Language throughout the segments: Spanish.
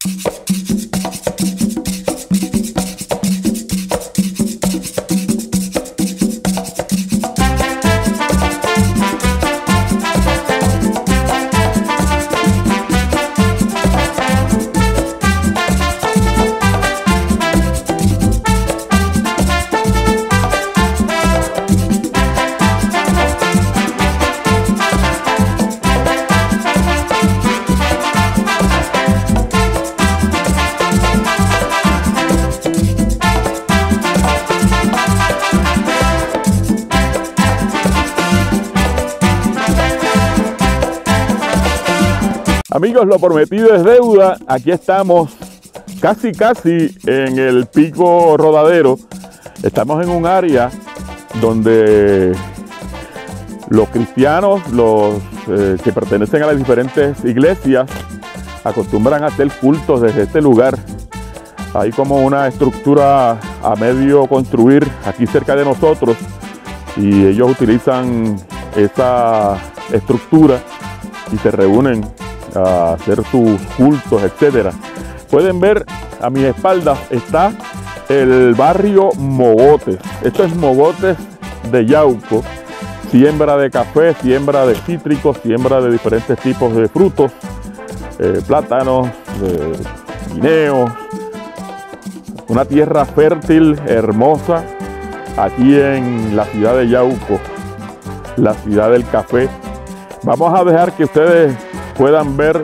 Amigos, lo prometido es deuda. Aquí estamos casi en el Pico Rodadero. Estamos en un área donde los cristianos, que pertenecen a las diferentes iglesias, acostumbran a hacer cultos desde este lugar. Hay como una estructura a medio construir aquí cerca de nosotros y ellos utilizan esa estructura y se reúnen a hacer sus cultos, etcétera. Pueden ver a mi espalda está el barrio Mogotes. Esto es Mogotes de Yauco, siembra de café, siembra de cítricos, siembra de diferentes tipos de frutos, plátanos, guineos, una tierra fértil, hermosa, aquí en la ciudad de Yauco, la ciudad del café. Vamos a dejar que ustedes puedan ver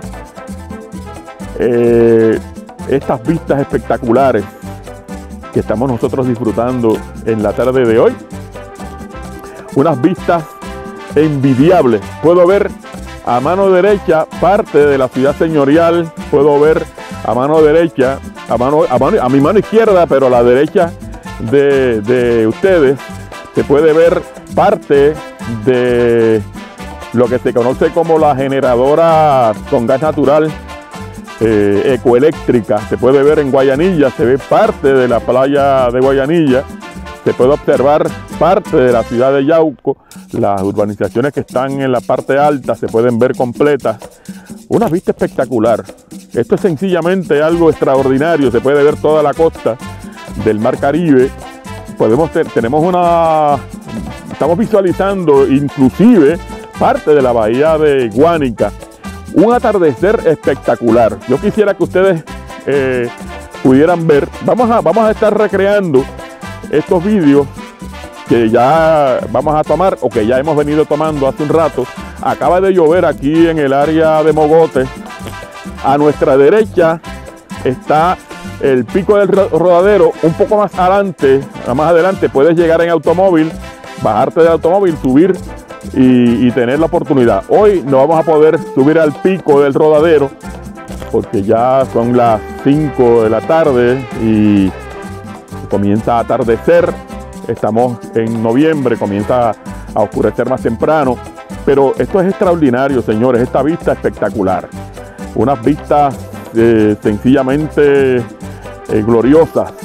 estas vistas espectaculares que estamos nosotros disfrutando en la tarde de hoy. Unas vistas envidiables. Puedo ver a mano derecha parte de la ciudad señorial, puedo ver a mano derecha, a mi mano izquierda, pero a la derecha de ustedes, se puede ver parte de lo que se conoce como la generadora con gas natural ecoeléctrica. Se puede ver en Guayanilla, se ve parte de la playa de Guayanilla, se puede observar parte de la ciudad de Yauco, las urbanizaciones que están en la parte alta se pueden ver completas. Una vista espectacular. Esto es sencillamente algo extraordinario, se puede ver toda la costa del Mar Caribe. Estamos visualizando inclusive parte de la bahía de Guánica. Un atardecer espectacular. Yo quisiera que ustedes pudieran ver. Vamos a estar recreando estos vídeos que ya vamos a tomar o que ya hemos venido tomando hace un rato. Acaba de llover aquí en el área de Mogotes. A nuestra derecha está el Pico del Rodadero. Un poco más adelante puedes llegar en automóvil, bajarte del automóvil, subir y tener la oportunidad. Hoy no vamos a poder subir al Pico del Rodadero porque ya son las 5 de la tarde y comienza a atardecer. Estamos en noviembre, comienza a oscurecer más temprano, pero esto es extraordinario, señores. Esta vista espectacular, unas vistas sencillamente gloriosas.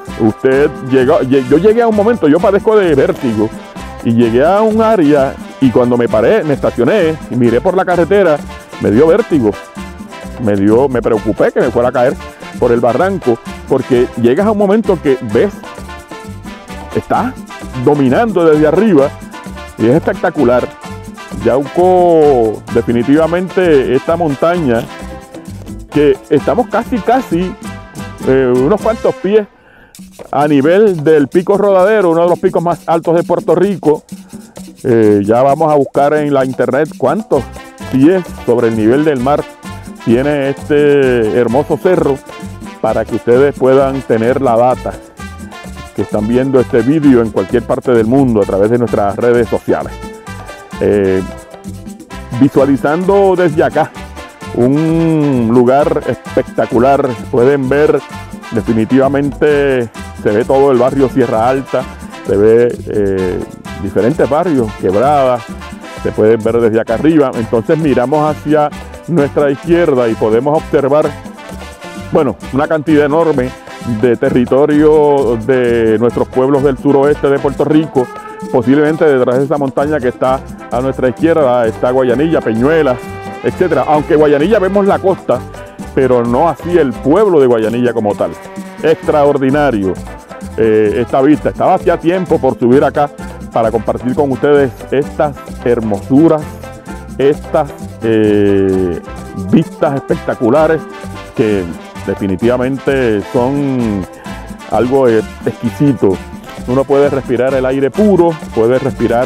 Yo llegué a un momento, yo padezco de vértigo, y llegué a un área y cuando me paré, me estacioné y miré por la carretera, me dio vértigo, me preocupé que me fuera a caer por el barranco, porque llegas a un momento que ves, está dominando desde arriba y es espectacular. Yauco, definitivamente esta montaña, que estamos casi unos cuantos pies a nivel del Pico Rodadero, uno de los picos más altos de Puerto Rico. Ya vamos a buscar en la internet cuántos pies sobre el nivel del mar tiene este hermoso cerro, para que ustedes puedan tener la data, que están viendo este vídeo en cualquier parte del mundo a través de nuestras redes sociales. Visualizando desde acá un lugar espectacular. Pueden ver, definitivamente se ve todo el barrio Sierra Alta, se ve diferentes barrios, Quebradas, se pueden ver desde acá arriba. Entonces miramos hacia nuestra izquierda y podemos observar, bueno, una cantidad enorme de territorio de nuestros pueblos del suroeste de Puerto Rico. Posiblemente detrás de esa montaña que está a nuestra izquierda está Guayanilla, Peñuelas, etcétera. Aunque Guayanilla vemos la costa pero no así el pueblo de Guayanilla como tal. Extraordinario esta vista. Estaba hacía tiempo por subir acá para compartir con ustedes estas hermosuras, estas vistas espectaculares que definitivamente son algo exquisito. Uno puede respirar el aire puro, puede respirar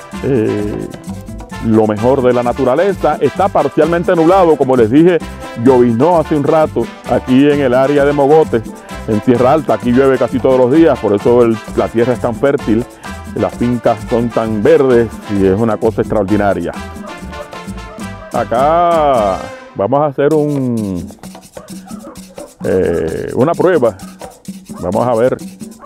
lo mejor de la naturaleza. Está parcialmente nublado, como les dije, lloviznó hace un rato aquí en el área de Mogotes, en Tierra Alta. Aquí llueve casi todos los días, por eso la tierra es tan fértil, las fincas son tan verdes y es una cosa extraordinaria. Acá vamos a hacer una prueba. Vamos a ver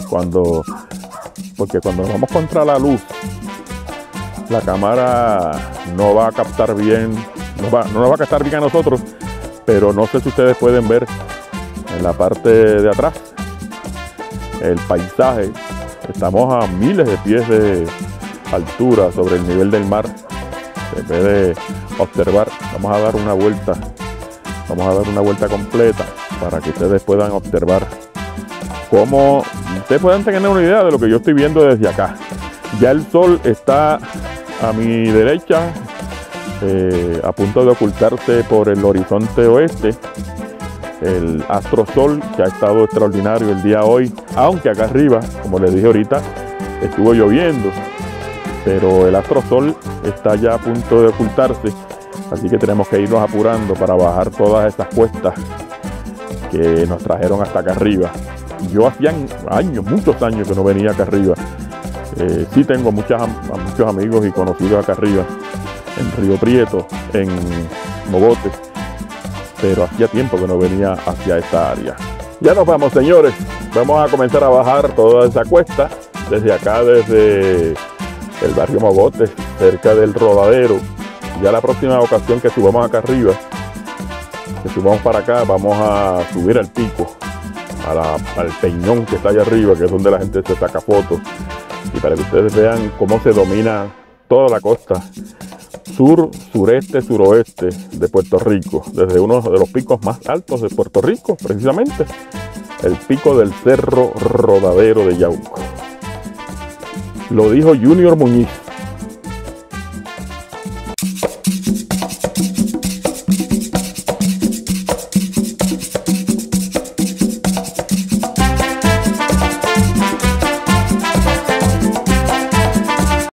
porque cuando nos vamos contra la luz, la cámara no va a captar bien, no nos va a captar bien a nosotros, pero no sé si ustedes pueden ver en la parte de atrás el paisaje. Estamos a miles de pies de altura sobre el nivel del mar. Se puede observar. Vamos a dar una vuelta completa para que ustedes puedan observar cómo ustedes puedan tener una idea de lo que yo estoy viendo desde acá. Ya el sol está a mi derecha, a punto de ocultarse por el horizonte oeste. El astrosol, que ha estado extraordinario el día hoy, aunque acá arriba, como les dije ahorita, estuvo lloviendo, pero el astrosol está ya a punto de ocultarse, así que tenemos que irnos apurando para bajar todas esas cuestas que nos trajeron hasta acá arriba. Yo hacía años, muchos años que no venía acá arriba. Sí tengo muchos amigos y conocidos acá arriba, en Río Prieto, en Mogotes, pero hacía tiempo que no venía hacia esta área. Ya nos vamos, señores. Vamos a comenzar a bajar toda esa cuesta, desde acá, desde el barrio Mogotes, cerca del Rodadero. Ya la próxima ocasión que subamos acá arriba, que subamos para acá, vamos a subir al pico, al peñón que está allá arriba, que es donde la gente se saca fotos, y para que ustedes vean cómo se domina toda la costa sur, sureste, suroeste de Puerto Rico, desde uno de los picos más altos de Puerto Rico, precisamente el pico del Cerro Rodadero de Yauco. Lo dijo Junior Muñiz.